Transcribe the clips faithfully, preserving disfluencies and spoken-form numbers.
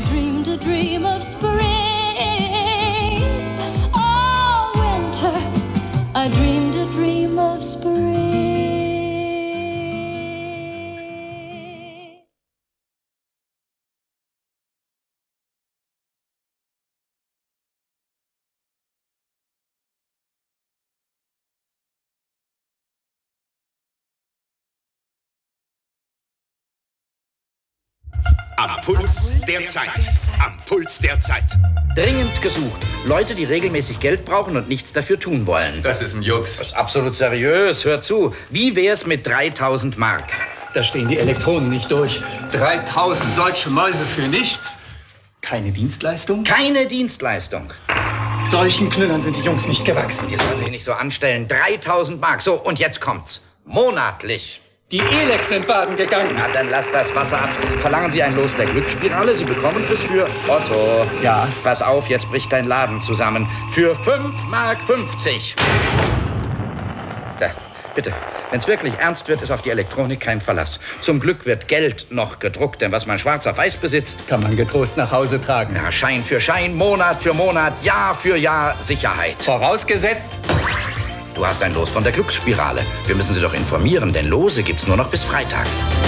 dreamed a dream of spring. Oh, winter, I dreamed a dream of spring. Am Puls der Zeit. Am Puls der Zeit. Dringend gesucht. Leute, die regelmäßig Geld brauchen und nichts dafür tun wollen. Das ist ein Jux. Das ist absolut seriös. Hör zu. Wie wär's mit dreitausend Mark? Da stehen die Elektronen nicht durch. dreitausend deutsche Mäuse für nichts? Keine Dienstleistung? Keine Dienstleistung. Solchen Knüllern sind die Jungs nicht gewachsen. Die sollen sich nicht so anstellen. dreitausend Mark. So, und jetzt kommt's. Monatlich. Die Elex sind baden gegangen. Na, dann lasst das Wasser ab. Verlangen Sie ein Los der Glücksspirale. Sie bekommen es für Otto. Ja. Pass auf, jetzt bricht dein Laden zusammen. Für fünf Mark fünfzig. Da, bitte. Wenn es wirklich ernst wird, ist auf die Elektronik kein Verlass. Zum Glück wird Geld noch gedruckt, denn was man schwarz auf weiß besitzt, kann man getrost nach Hause tragen. Na, Schein für Schein, Monat für Monat, Jahr für Jahr Sicherheit. Vorausgesetzt, du hast ein Los von der Glücksspirale. Wir müssen Sie doch informieren, denn Lose gibt's nur noch bis Freitag.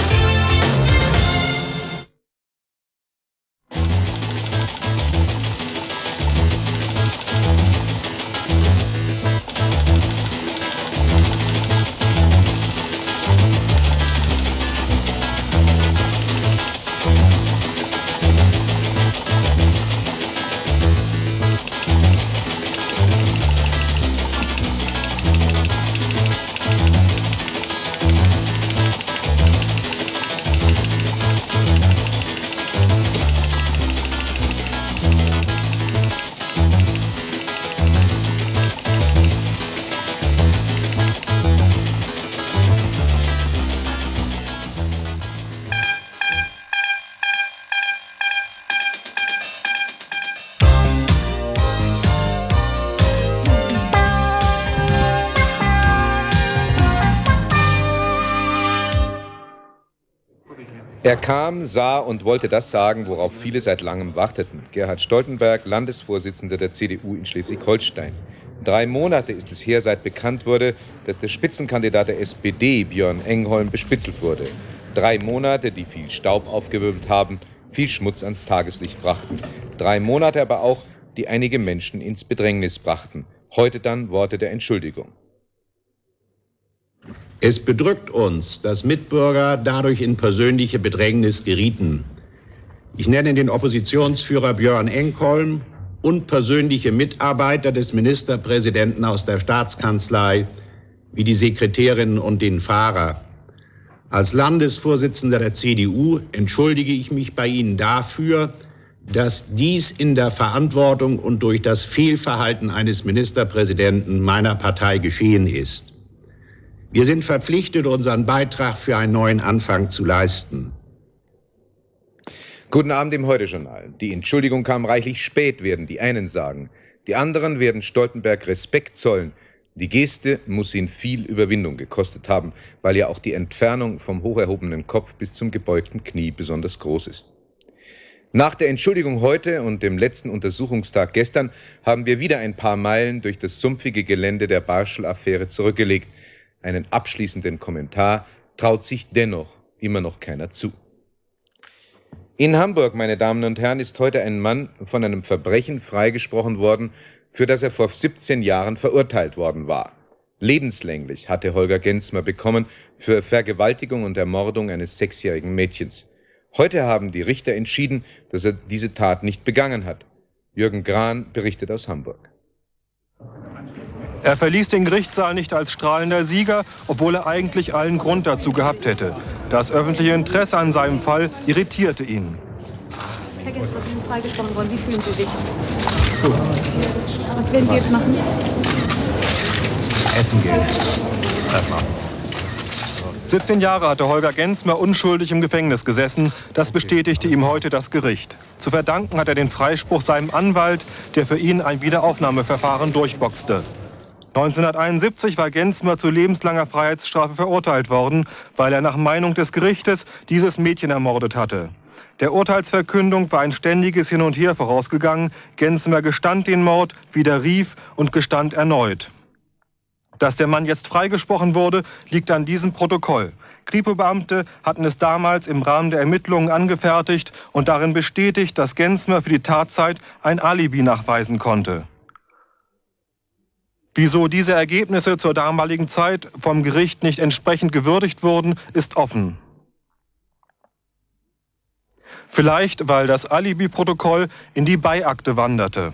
Er kam, sah und wollte das sagen, worauf viele seit langem warteten. Gerhard Stoltenberg, Landesvorsitzender der C D U in Schleswig-Holstein. Drei Monate ist es her, seit bekannt wurde, dass der Spitzenkandidat der S P D, Björn Engholm, bespitzelt wurde. Drei Monate, die viel Staub aufgewirbelt haben, viel Schmutz ans Tageslicht brachten. Drei Monate aber auch, die einige Menschen ins Bedrängnis brachten. Heute dann Worte der Entschuldigung. Es bedrückt uns, dass Mitbürger dadurch in persönliche Bedrängnis gerieten. Ich nenne den Oppositionsführer Björn Engholm und persönliche Mitarbeiter des Ministerpräsidenten aus der Staatskanzlei, wie die Sekretärin und den Fahrer. Als Landesvorsitzender der C D U entschuldige ich mich bei Ihnen dafür, dass dies in der Verantwortung und durch das Fehlverhalten eines Ministerpräsidenten meiner Partei geschehen ist. Wir sind verpflichtet, unseren Beitrag für einen neuen Anfang zu leisten. Guten Abend im Heute-Journal. Die Entschuldigung kam reichlich spät, werden die einen sagen. Die anderen werden Stoltenberg Respekt zollen. Die Geste muss ihn viel Überwindung gekostet haben, weil ja auch die Entfernung vom hocherhobenen Kopf bis zum gebeugten Knie besonders groß ist. Nach der Entschuldigung heute und dem letzten Untersuchungstag gestern haben wir wieder ein paar Meilen durch das sumpfige Gelände der Barschel-Affäre zurückgelegt. Einen abschließenden Kommentar traut sich dennoch immer noch keiner zu. In Hamburg, meine Damen und Herren, ist heute ein Mann von einem Verbrechen freigesprochen worden, für das er vor siebzehn Jahren verurteilt worden war. Lebenslänglich hatte Holger Genzmer bekommen für Vergewaltigung und Ermordung eines sechsjährigen Mädchens. Heute haben die Richter entschieden, dass er diese Tat nicht begangen hat. Jürgen Grahn berichtet aus Hamburg. Er verließ den Gerichtssaal nicht als strahlender Sieger, obwohl er eigentlich allen Grund dazu gehabt hätte. Das öffentliche Interesse an seinem Fall irritierte ihn. Herr Genzmer, Sie sind freigesprochen worden. Wie fühlen Sie sich? Gut. Was werden Sie jetzt machen? Essen gehen. Erstmal. siebzehn Jahre hatte Holger Genzmer unschuldig im Gefängnis gesessen. Das bestätigte ihm heute das Gericht. Zu verdanken hat er den Freispruch seinem Anwalt, der für ihn ein Wiederaufnahmeverfahren durchboxte. neunzehnhunderteinundsiebzig war Genzmer zu lebenslanger Freiheitsstrafe verurteilt worden, weil er nach Meinung des Gerichtes dieses Mädchen ermordet hatte. Der Urteilsverkündung war ein ständiges Hin und Her vorausgegangen. Gensmer gestand den Mord, widerrief und gestand erneut. Dass der Mann jetzt freigesprochen wurde, liegt an diesem Protokoll. Kripo-Beamte hatten es damals im Rahmen der Ermittlungen angefertigt und darin bestätigt, dass Gensmer für die Tatzeit ein Alibi nachweisen konnte. Wieso diese Ergebnisse zur damaligen Zeit vom Gericht nicht entsprechend gewürdigt wurden, ist offen. Vielleicht, weil das Alibi-Protokoll in die Beiakte wanderte.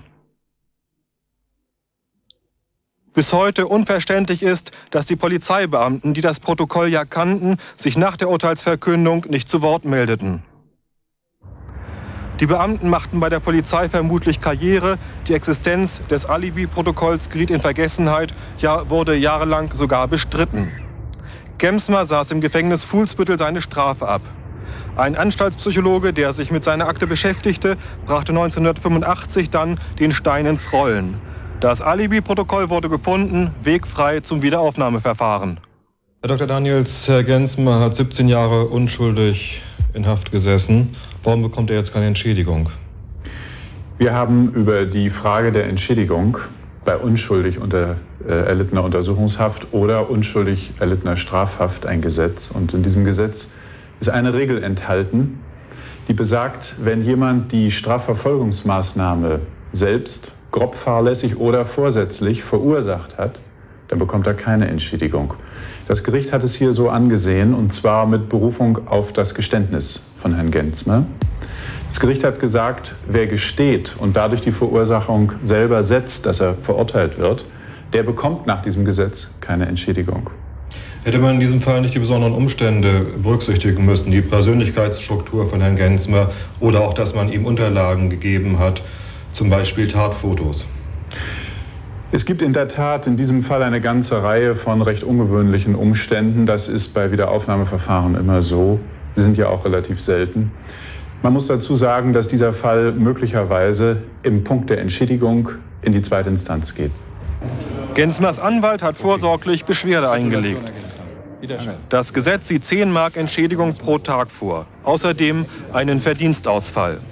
Bis heute unverständlich ist, dass die Polizeibeamten, die das Protokoll ja kannten, sich nach der Urteilsverkündung nicht zu Wort meldeten. Die Beamten machten bei der Polizei vermutlich Karriere, die Existenz des Alibi-Protokolls geriet in Vergessenheit, ja wurde jahrelang sogar bestritten. Gensmer saß im Gefängnis Fuhlsbüttel seine Strafe ab. Ein Anstaltspsychologe, der sich mit seiner Akte beschäftigte, brachte neunzehnhundertfünfundachtzig dann den Stein ins Rollen. Das Alibi-Protokoll wurde gefunden, wegfrei zum Wiederaufnahmeverfahren. Herr Doktor Daniels, Herr Gensmer hat siebzehn Jahre unschuldig in Haft gesessen. Warum bekommt er jetzt keine Entschädigung? Wir haben über die Frage der Entschädigung bei unschuldig unter, äh, erlittener Untersuchungshaft oder unschuldig erlittener Strafhaft ein Gesetz. Und in diesem Gesetz ist eine Regel enthalten, die besagt, wenn jemand die Strafverfolgungsmaßnahme selbst grob fahrlässig oder vorsätzlich verursacht hat, dann bekommt er keine Entschädigung. Das Gericht hat es hier so angesehen, und zwar mit Berufung auf das Geständnis von Herrn Gensmer. Das Gericht hat gesagt, wer gesteht und dadurch die Verursachung selber setzt, dass er verurteilt wird, der bekommt nach diesem Gesetz keine Entschädigung. Hätte man in diesem Fall nicht die besonderen Umstände berücksichtigen müssen, die Persönlichkeitsstruktur von Herrn Gensmer oder auch, dass man ihm Unterlagen gegeben hat, zum Beispiel Tatfotos? Es gibt in der Tat in diesem Fall eine ganze Reihe von recht ungewöhnlichen Umständen. Das ist bei Wiederaufnahmeverfahren immer so. Sie sind ja auch relativ selten. Man muss dazu sagen, dass dieser Fall möglicherweise im Punkt der Entschädigung in die zweite Instanz geht. Gensmers Anwalt hat vorsorglich Beschwerde eingelegt. Das Gesetz sieht zehn Mark Entschädigung pro Tag vor. Außerdem einen Verdienstausfall.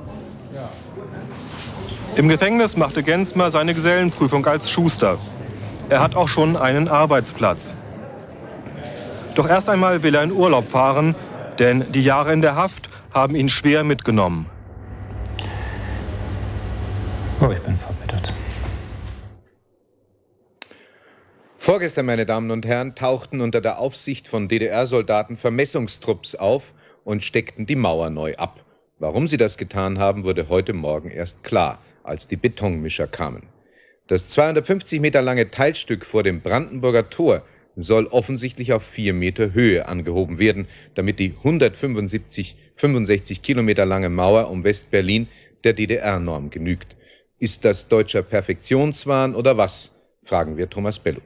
Im Gefängnis machte Gensmer seine Gesellenprüfung als Schuster. Er hat auch schon einen Arbeitsplatz. Doch erst einmal will er in Urlaub fahren, denn die Jahre in der Haft haben ihn schwer mitgenommen. Oh, ich bin verbittert. Vorgestern, meine Damen und Herren, tauchten unter der Aufsicht von D D R-Soldaten Vermessungstrupps auf und steckten die Mauer neu ab. Warum sie das getan haben, wurde heute Morgen erst klar, als die Betonmischer kamen. Das zweihundertfünfzig Meter lange Teilstück vor dem Brandenburger Tor soll offensichtlich auf vier Meter Höhe angehoben werden, damit die hundertfünfundsechzig Kilometer lange Mauer um West-Berlin der D D R-Norm genügt. Ist das deutscher Perfektionswahn oder was? Fragen wir Thomas Bellut.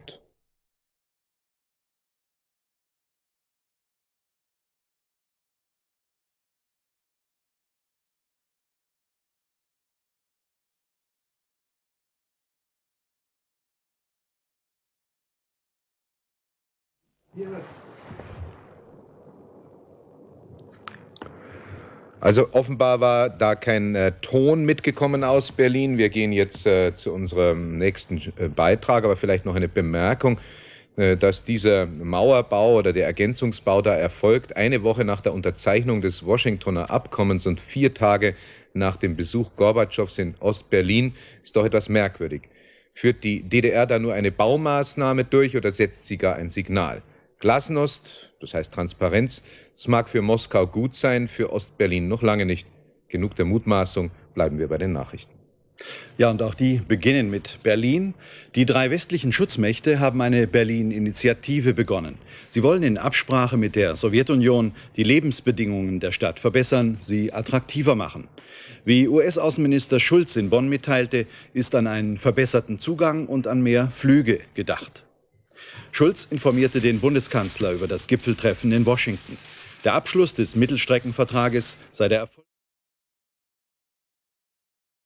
Also offenbar war da kein äh, Ton mitgekommen aus Berlin. Wir gehen jetzt äh, zu unserem nächsten äh, Beitrag, aber vielleicht noch eine Bemerkung, äh, dass dieser Mauerbau oder der Ergänzungsbau da erfolgt, eine Woche nach der Unterzeichnung des Washingtoner Abkommens und vier Tage nach dem Besuch Gorbatschows in Ostberlin, ist doch etwas merkwürdig. Führt die D D R da nur eine Baumaßnahme durch oder setzt sie gar ein Signal? Glasnost, das heißt Transparenz, es mag für Moskau gut sein, für Ostberlin noch lange nicht. Genug der Mutmaßung, bleiben wir bei den Nachrichten. Ja, und auch die beginnen mit Berlin. Die drei westlichen Schutzmächte haben eine Berlin-Initiative begonnen. Sie wollen in Absprache mit der Sowjetunion die Lebensbedingungen der Stadt verbessern, sie attraktiver machen. Wie U S-Außenminister Schulz in Bonn mitteilte, ist an einen verbesserten Zugang und an mehr Flüge gedacht. Schulz informierte den Bundeskanzler über das Gipfeltreffen in Washington. Der Abschluss des Mittelstreckenvertrages sei der Erfolg